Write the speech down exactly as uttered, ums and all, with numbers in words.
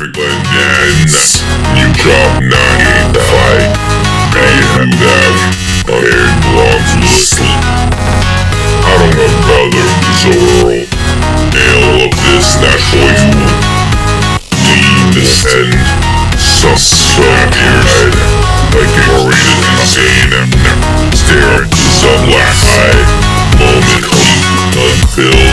then you drop nine to fight. And you have a hair belongs to sleep. I don't know, brother, Zoro. All of this not joyful. Lean this end, some stuff here. Like a reason insane. Stare into some black eye. Moment unfilled.